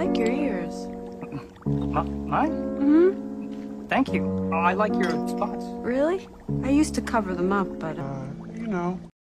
like your ears. Mine? Mm-hmm. Thank you. Oh, I like your spots. Really? I used to cover them up, but... You know.